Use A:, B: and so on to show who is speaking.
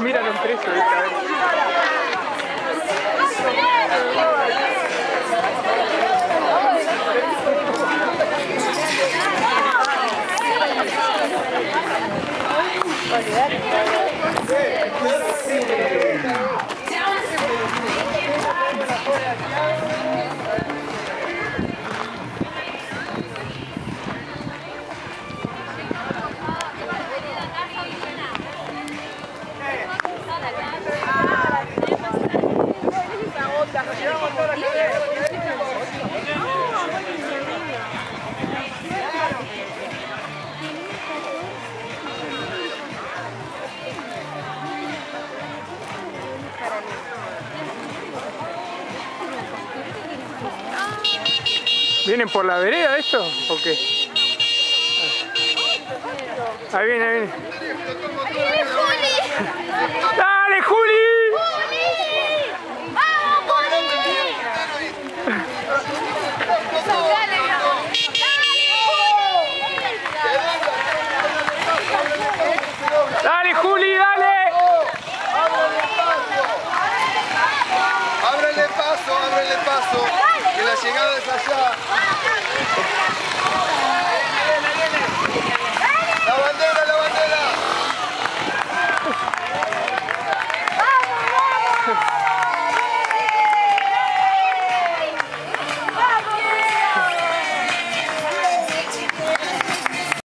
A: miran entre eso, ¿viste? A ver. ¿Vienen por la vereda esto o qué? Ahí viene, ahí viene. ¡Dale, Juli!
B: ¡Vamos, Juli!
A: ¡Dale, Juli, dale!
C: Ábrele paso, que la llegada es allá. La bandera